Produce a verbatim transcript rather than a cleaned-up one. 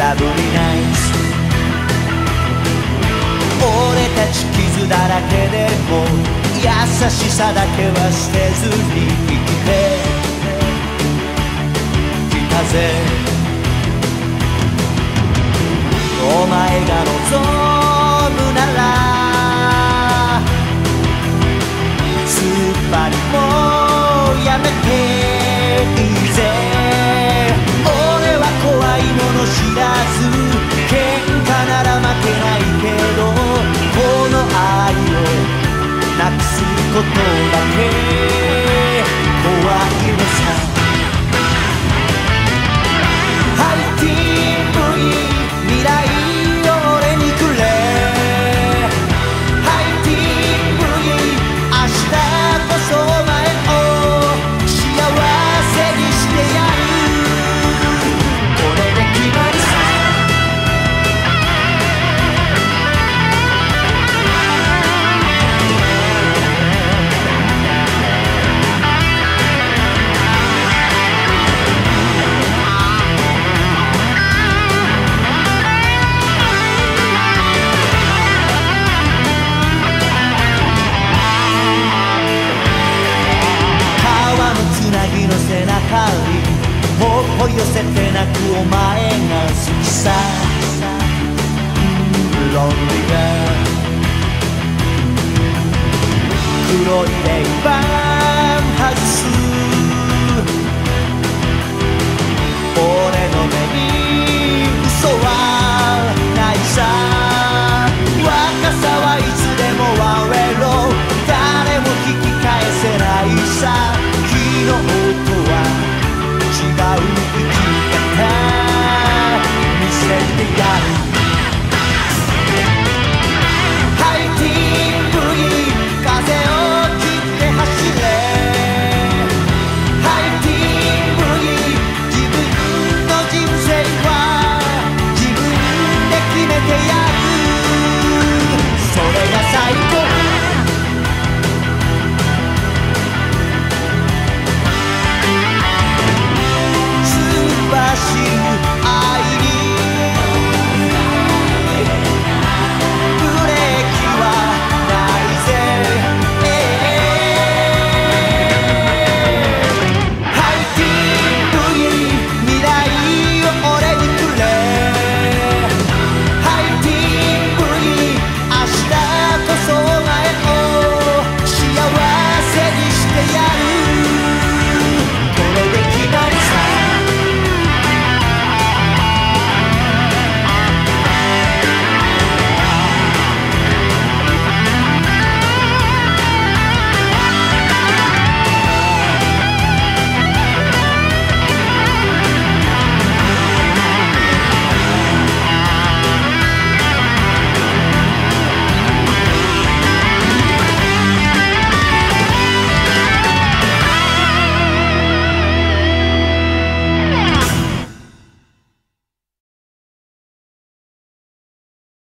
ラブリナイス。俺たち傷だらけでも優しさだけは捨てずに生きてきたぜ。お前が望むなら突っ張りもやめていいぜ。俺は怖いもの知らず喧嘩なら負けないけどこの愛をなくすことだけ怖いのさ。ハイティーブイ未来を俺にくれ。ハイティーブイ明日こそお前を幸せにしてやる。これで決まりさ。背中にほっぽり寄せて泣くお前が好きさ。ロンリーが黒いレイバン外す俺の目